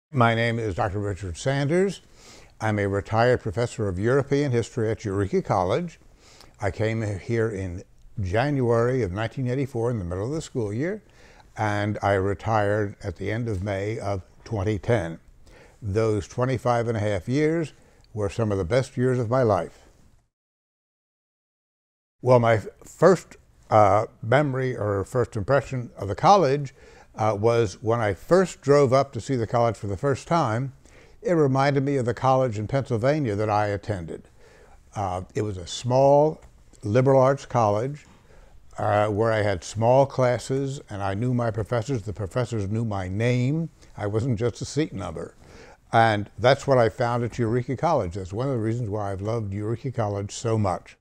My name is Dr. Richard Sanders. I'm a retired professor of European history at Eureka College. I came here in January of 1984 in the middle of the school year, and I retired at the end of May of 2010. Those 25 and a half years were some of the best years of my life. Well, my first memory or first impression of the college was when I first drove up to see the college for the first time. It reminded me of the college in Pennsylvania that I attended. It was a small liberal arts college where I had small classes and I knew my professors. The professors knew my name. I wasn't just a seat number. And that's what I found at Eureka College. That's one of the reasons why I've loved Eureka College so much.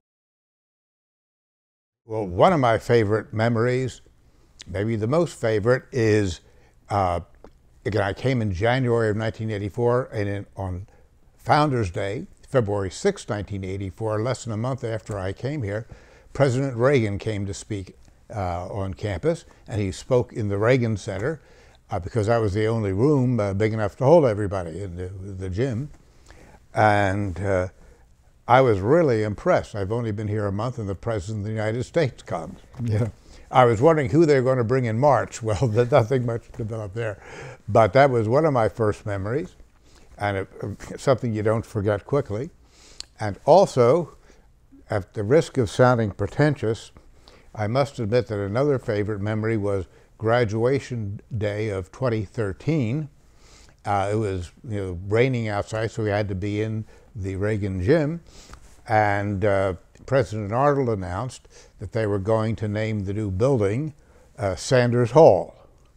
Well, one of my favorite memories, maybe the most favorite, is again, I came in January of 1984, and on Founders Day, February 6, 1984, less than a month after I came here, President Reagan came to speak on campus, and he spoke in the Reagan Center because that was the only room big enough to hold everybody in the gym. And I was really impressed. I've only been here a month, and the President of the United States comes. Yeah. I was wondering who they were going to bring in March. Well, there's nothing much developed there. But that was one of my first memories, and something you don't forget quickly. And also, at the risk of sounding pretentious, I must admit that another favorite memory was graduation day of 2013. It was raining outside, so we had to be in the Reagan gym. And President Arnold announced that they were going to name the new building Sanders Hall.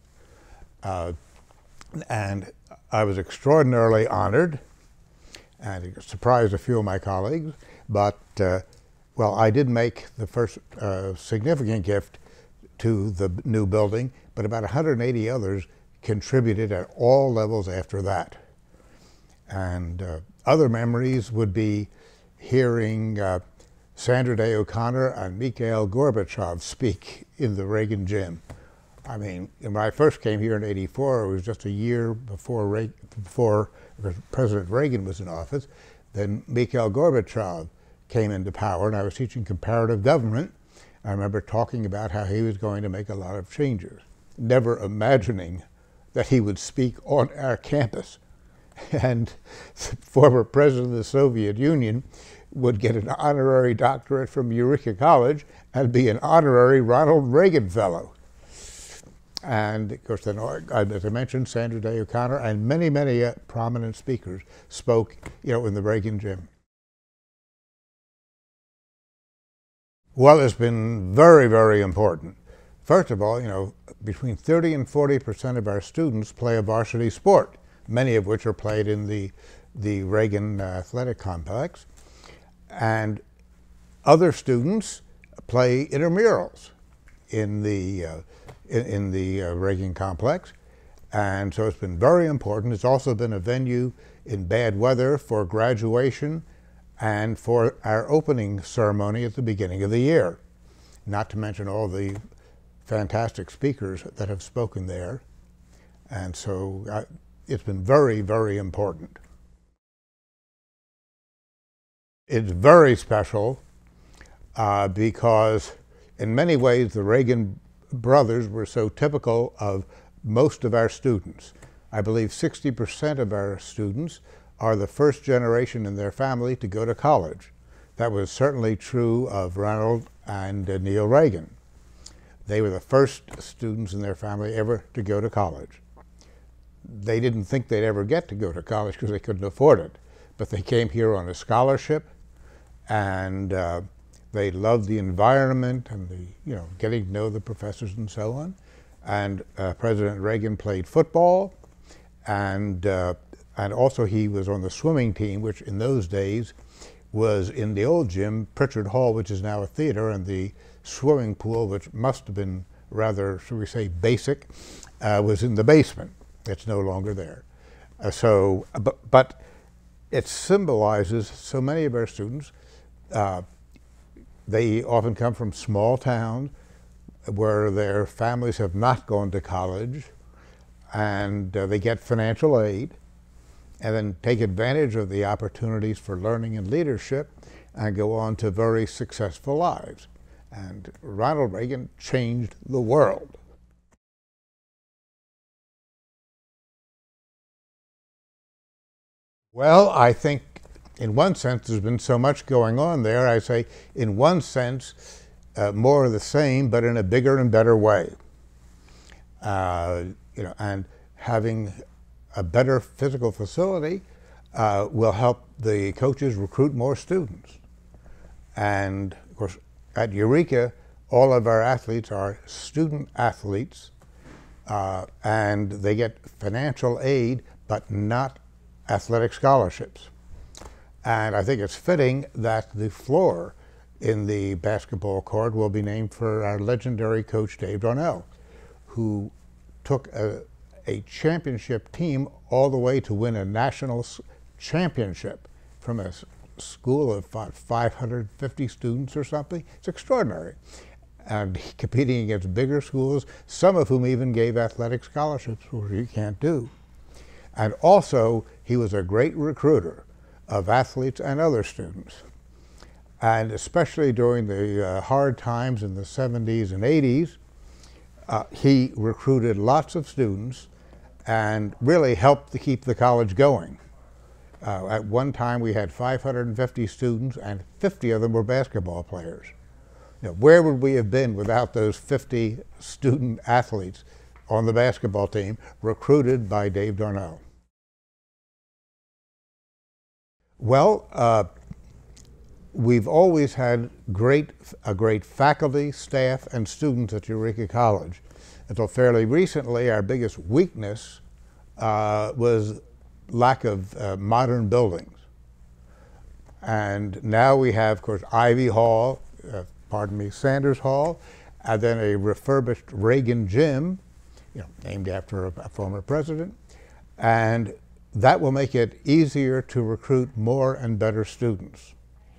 And I was extraordinarily honored, and it surprised a few of my colleagues, but well, I did make the first significant gift to the new building, but about 180 others contributed at all levels after that. And other memories would be hearing Sandra Day O'Connor and Mikhail Gorbachev speak in the Reagan gym. I mean, when I first came here in '84, it was just a year before President Reagan was in office. Then Mikhail Gorbachev came into power, and I was teaching comparative government. I remember talking about how he was going to make a lot of changes, never imagining that he would speak on our campus. And the former president of the Soviet Union would get an honorary doctorate from Eureka College and be an honorary Ronald Reagan Fellow. And of course, then, as I mentioned, Sandra Day O'Connor and many, many prominent speakers spoke, in the Reagan gym. Well, it's been very, very important. First of all, between 30 and 40% of our students play a varsity sport, many of which are played in the Reagan Athletic Complex. And other students play intramurals in the Reagan complex. And so it's been very important. It's also been a venue in bad weather for graduation and for our opening ceremony at the beginning of the year, not to mention all the fantastic speakers that have spoken there. And so it's been very, very important. It's very special because in many ways the Reagan brothers were so typical of most of our students. I believe 60% of our students are the first generation in their family to go to college. That was certainly true of Ronald and Neil Reagan. They were the first students in their family ever to go to college. They didn't think they'd ever get to go to college because they couldn't afford it, but they came here on a scholarship, and they loved the environment and getting to know the professors and so on. And President Reagan played football, and also he was on the swimming team, which in those days was in the old gym, Pritchard Hall, which is now a theater, and the swimming pool, which must have been rather, should we say, basic, was in the basement. It's no longer there. But it symbolizes so many of our students. They often come from small towns where their families have not gone to college, and they get financial aid, and then take advantage of the opportunities for learning and leadership and go on to very successful lives. And Ronald Reagan changed the world. Well, I think in one sense there's been so much going on there. I say in one sense more of the same, but in a bigger and better way. And having a better physical facility will help the coaches recruit more students. And of course, at Eureka, all of our athletes are student athletes, and they get financial aid, but not athletic scholarships. And I think it's fitting that the floor in the basketball court will be named for our legendary coach, Dave Darnell, who took a championship team all the way to win a national championship from a school of 550 students or something. It's extraordinary. And competing against bigger schools, some of whom even gave athletic scholarships, which you can't do. And also, he was a great recruiter of athletes and other students. And especially during the hard times in the 70s and 80s, he recruited lots of students and really helped to keep the college going. At one time, we had 550 students, and 50 of them were basketball players. Now, where would we have been without those 50 student athletes on the basketball team recruited by Dave Darnell? Well, we've always had a great faculty, staff, and students at Eureka College. Until fairly recently, our biggest weakness was lack of modern buildings. And now we have, of course, Ivy Hall, Sanders Hall, and then a refurbished Reagan gym, named after a former president. And that will make it easier to recruit more and better students.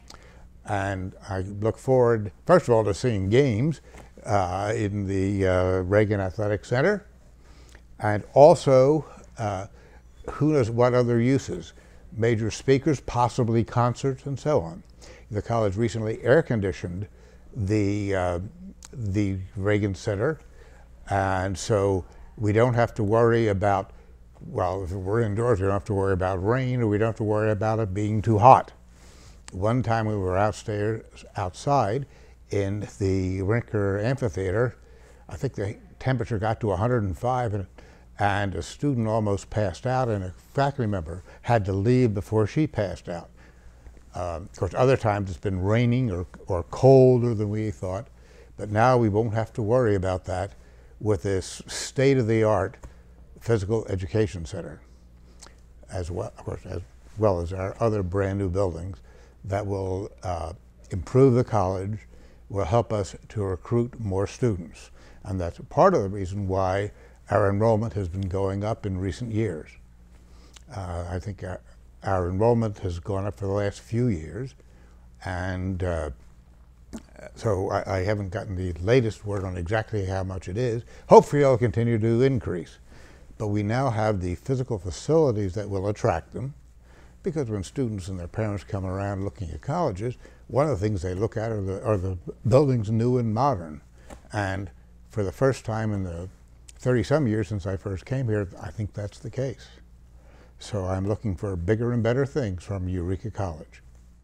And I look forward, first of all, to seeing games in the Reagan Athletic Center, and also who knows what other uses, major speakers, possibly concerts, and so on. The college recently air-conditioned the Reagan Center, and so we don't have to worry about, well, if we're indoors, we don't have to worry about rain, or we don't have to worry about it being too hot. One time we were outside in the Rinker Amphitheater. I think the temperature got to 105, and a student almost passed out, and a faculty member had to leave before she passed out. Of course, other times it's been raining or colder than we thought, but now we won't have to worry about that with this state-of-the-art physical education center, as well, of course, as well as our other brand new buildings that will improve the college, will help us to recruit more students. And that's part of the reason why our enrollment has been going up in recent years. I think our enrollment has gone up for the last few years, and so I haven't gotten the latest word on exactly how much it is. Hopefully it'll continue to increase. But we now have the physical facilities that will attract them, because when students and their parents come around looking at colleges, one of the things they look at are the buildings new and modern. And for the first time in the 30-some years since I first came here, I think that's the case. So I'm looking for bigger and better things from Eureka College.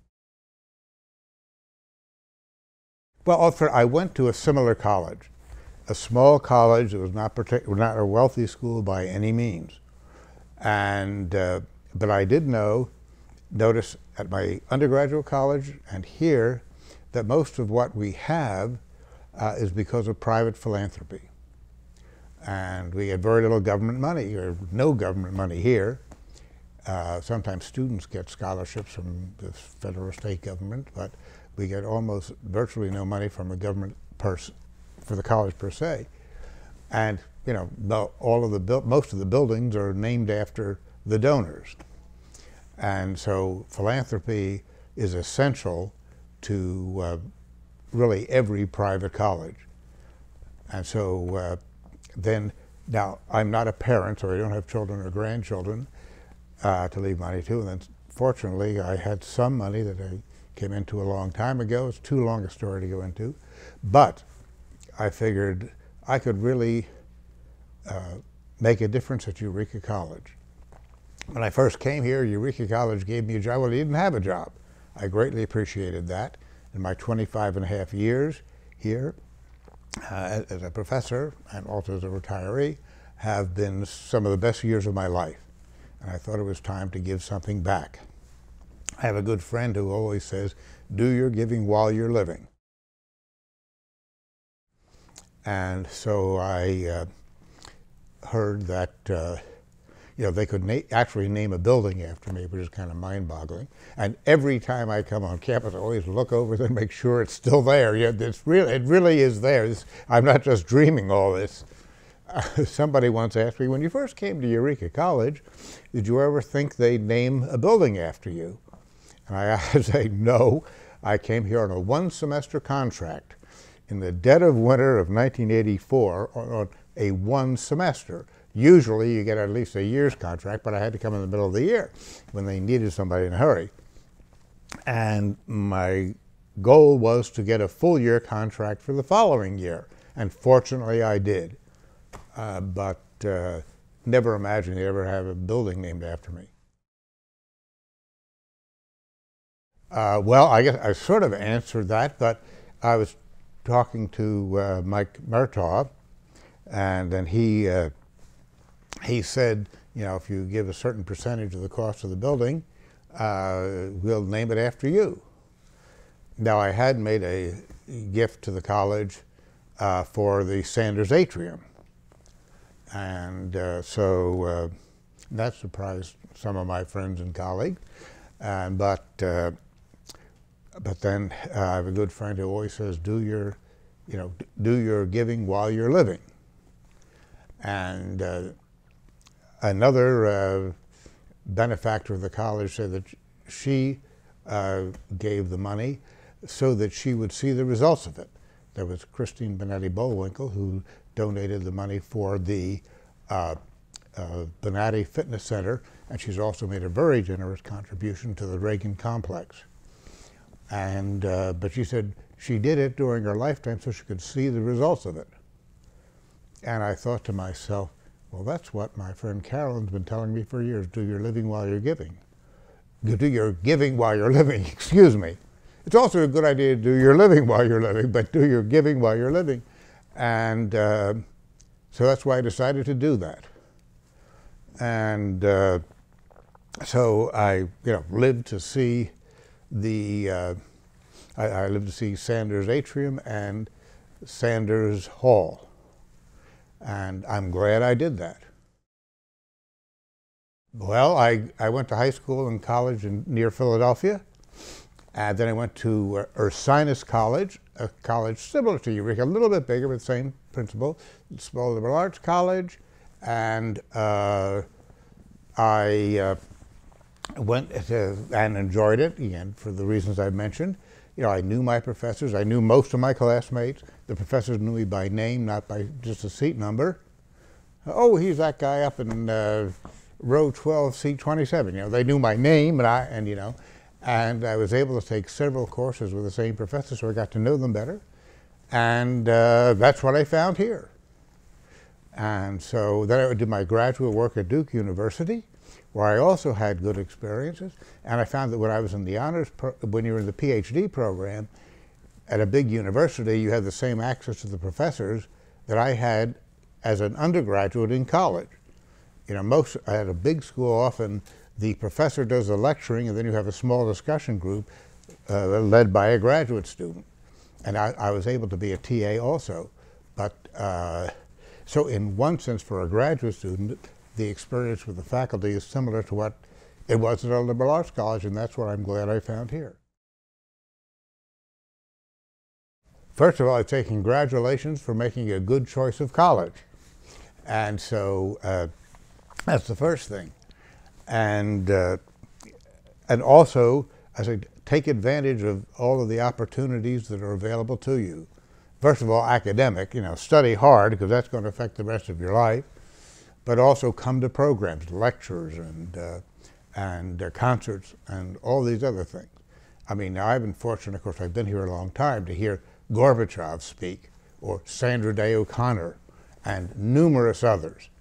Well, I went to a similar college, a small college that was not a wealthy school by any means. And but I did notice at my undergraduate college and here that most of what we have is because of private philanthropy. And we had very little government money, or no government money here. Sometimes students get scholarships from the federal or state government, but we get almost virtually no money from a government for the college per se. And most of the buildings are named after the donors. And so philanthropy is essential to really every private college. And so now I'm not a parent, so I don't have children or grandchildren, to leave money to. And then fortunately, I had some money that I came into a long time ago. It's too long a story to go into. But I figured I could really make a difference at Eureka College. When I first came here, Eureka College gave me a job. Well, I didn't have a job. I greatly appreciated that. In my 25.5 years here, as a professor and also as a retiree, have been some of the best years of my life. And I thought it was time to give something back. I have a good friend who always says, do your giving while you're living. And so I heard that they could actually name a building after me, which is kind of mind-boggling. And every time I come on campus, I always look over there and make sure it's still there. It really is there. I'm not just dreaming all this. Somebody once asked me, when you first came to Eureka College, did you ever think they'd name a building after you? And I say, no. I came here on a one-semester contract in the dead of winter of 1984 on a one semester. Usually you get at least a year's contract, but I had to come in the middle of the year when they needed somebody in a hurry. And my goal was to get a full year contract for the following year. And fortunately I did. But never imagined they'd ever have a building named after me. Well, I guess I sort of answered that, but I was talking to Mike Murtagh, and then he said, if you give a certain percentage of the cost of the building, we'll name it after you. Now, I had made a gift to the college for the Sanders Atrium, and so that surprised some of my friends and colleagues. But then I have a good friend who always says, do your giving while you're living. And another benefactor of the college said that she gave the money so that she would see the results of it. There was Christine Bonati who donated the money for the Bonati Fitness Center, and she's also made a very generous contribution to the Reagan Complex. And but she said she did it during her lifetime so she could see the results of it. And I thought to myself, well, that's what my friend Carolyn's been telling me for years. Do your living while you're giving. Do your giving while you're living, excuse me. It's also a good idea to do your living while you're living, but do your giving while you're living. And so that's why I decided to do that. And so I lived to see the, I lived to see Sanders Atrium and Sanders Hall. And I'm glad I did that. Well, I went to high school and college near Philadelphia. And then I went to Ursinus College, a college similar to Eureka, a little bit bigger, but same principle. Small liberal arts college. And I went and enjoyed it, again, for the reasons I mentioned. I knew my professors. I knew most of my classmates. The professors knew me by name, not by just a seat number. Oh, he's that guy up in row 12, seat 27. They knew my name, and I was able to take several courses with the same professor, so I got to know them better. And that's what I found here. And so then I did my graduate work at Duke University, where I also had good experiences. And I found that when I was in the when you were in the PhD program at a big university, you had the same access to the professors that I had as an undergraduate in college. I had a big school, often the professor does the lecturing, and then you have a small discussion group led by a graduate student. And I was able to be a TA also. But so in one sense, for a graduate student, the experience with the faculty is similar to what it was at a liberal arts college, and that's what I'm glad I found here. First of all, I'd say congratulations for making a good choice of college. And so that's the first thing. And also, I say, take advantage of all of the opportunities that are available to you. First of all, academic, study hard, because that's going to affect the rest of your life. but also come to programs, lectures, and concerts, and all these other things. I mean, now I've been fortunate, of course, I've been here a long time, to hear Gorbachev speak, or Sandra Day O'Connor, and numerous others.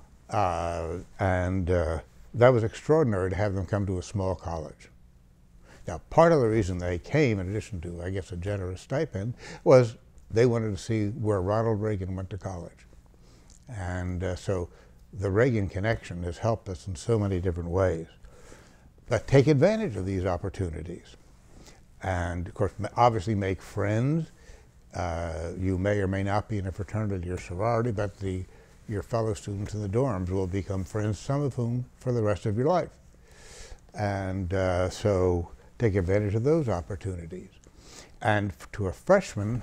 That was extraordinary to have them come to a small college. Now, part of the reason they came, in addition to, I guess, a generous stipend, was they wanted to see where Ronald Reagan went to college. And so the Reagan connection has helped us in so many different ways. But take advantage of these opportunities. And, of course, obviously make friends. You may or may not be in a fraternity or sorority, but your fellow students in the dorms will become friends, some of whom for the rest of your life. And so take advantage of those opportunities. And to a freshman,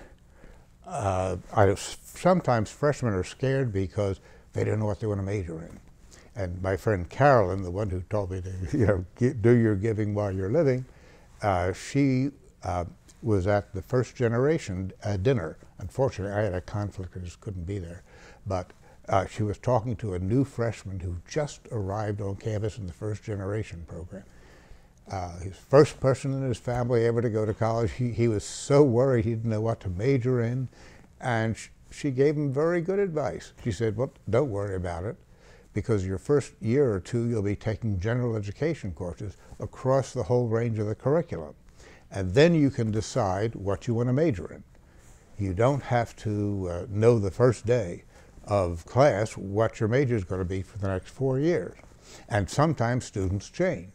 sometimes freshmen are scared because they don't know what they want to major in. And my friend Carolyn, the one who told me to do your giving while you're living, she was at the first generation dinner. Unfortunately, I had a conflict, I just couldn't be there. But she was talking to a new freshman who just arrived on campus in the first generation program. He's the first person in his family ever to go to college. He was so worried he didn't know what to major in. And she gave him very good advice. She said, well, don't worry about it, because your first year or two you'll be taking general education courses across the whole range of the curriculum. And then you can decide what you want to major in. You don't have to know the first day of class what your major is going to be for the next 4 years. And sometimes students change.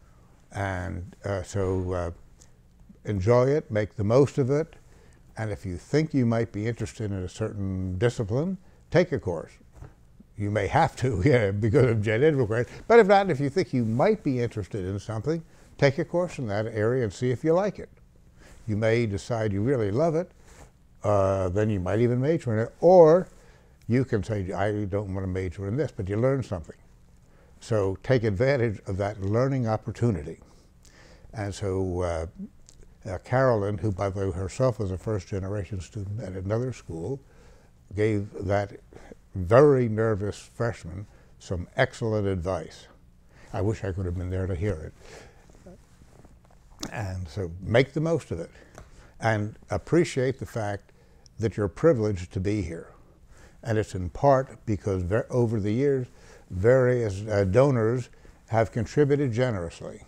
And so enjoy it, make the most of it, and if you think you might be interested in a certain discipline, take a course. You may have to, because of gen ed requirements, but if not, if you think you might be interested in something, take a course in that area and see if you like it. You may decide you really love it, then you might even major in it, or you can say, I don't want to major in this, but you learn something. So take advantage of that learning opportunity. And so Carolyn, who by the way herself was a first generation student at another school, gave that very nervous freshman some excellent advice. I wish I could have been there to hear it. And so make the most of it and appreciate the fact that you're privileged to be here. And it's in part because over the years, various donors have contributed generously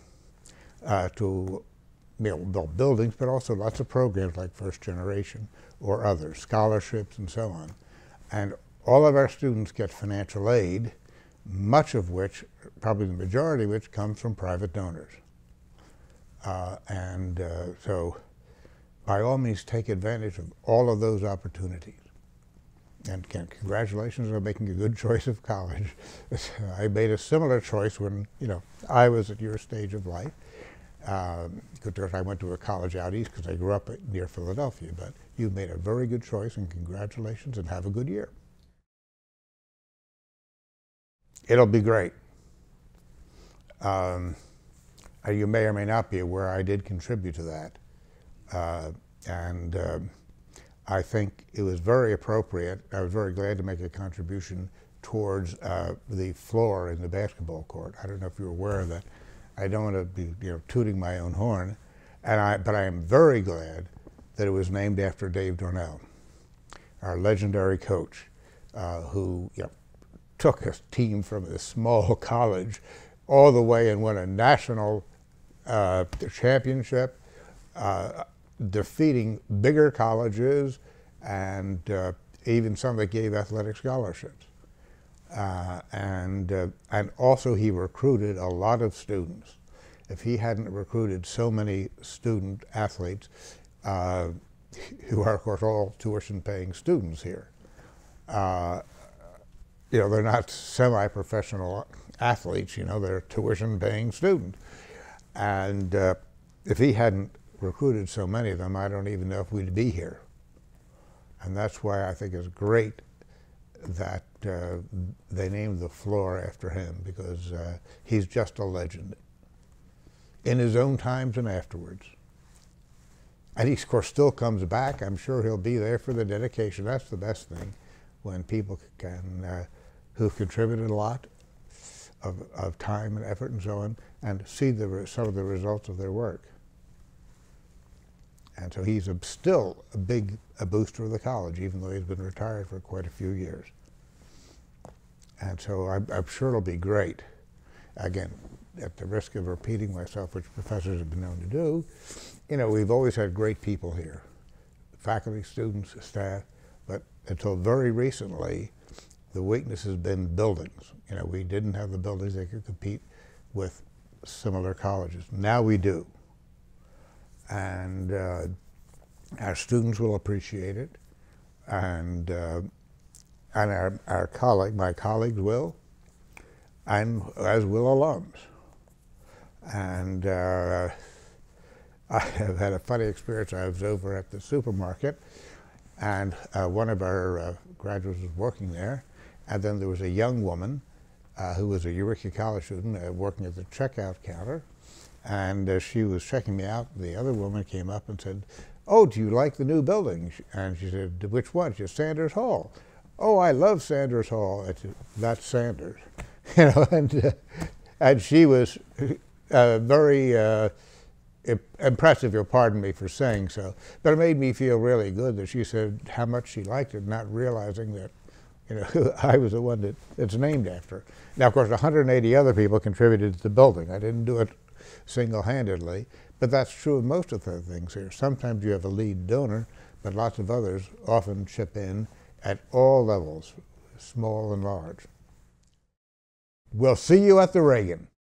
to build buildings, but also lots of programs like First Generation or others, scholarships and so on. And all of our students get financial aid, much of which, probably the majority of which, comes from private donors. So by all means, take advantage of all of those opportunities. And again, congratulations on making a good choice of college. I made a similar choice when I was at your stage of life. I went to a college out east because I grew up near Philadelphia, but you made a very good choice, and congratulations, and have a good year. It'll be great. You may or may not be aware I did contribute to that. I think it was very appropriate. I was very glad to make a contribution towards the floor in the basketball court. I don't know if you're aware of that. I don't want to be tooting my own horn, but I am very glad that it was named after Dave Dornell, our legendary coach, who took a team from a small college all the way and won a national championship, defeating bigger colleges and even some that gave athletic scholarships. And also he recruited a lot of students. If he hadn't recruited so many student athletes, who are of course all tuition-paying students here, they're not semi-professional athletes, they're tuition-paying students. And if he hadn't recruited so many of them, I don't even know if we'd be here. And that's why I think it's great that they named the floor after him, because he's just a legend in his own times and afterwards. And he, of course, still comes back. I'm sure he'll be there for the dedication. That's the best thing, when people can who've contributed a lot of time and effort and so on, and see some of the results of their work. And so he's still a booster of the college, even though he's been retired for quite a few years. And so I'm sure it'll be great. Again, at the risk of repeating myself, which professors have been known to do, you know, we've always had great people here, faculty, students, staff, but until very recently, the weakness has been buildings. You know, we didn't have the buildings that could compete with similar colleges. Now we do. And our students will appreciate it, and my colleagues will, and as will alums. And I have had a funny experience. I was over at the supermarket, and one of our graduates was working there, and then there was a young woman who was a Eureka College student working at the checkout counter, and as she was checking me out, the other woman came up and said, "Oh, do you like the new building?" And she said, "Which one?" She said, "Sanders Hall." "Oh, I love Sanders Hall." I said, "That's Sanders." You know, and she was very impressive, you'll pardon me for saying so, but it made me feel really good that she said how much she liked it, not realizing that, you know, I was the one that it's named after. Now, of course, 180 other people contributed to the building. I didn't do it single-handedly, but that's true of most of the things here. Sometimes you have a lead donor, but lots of others often chip in at all levels, small and large. We'll see you at the Reagan.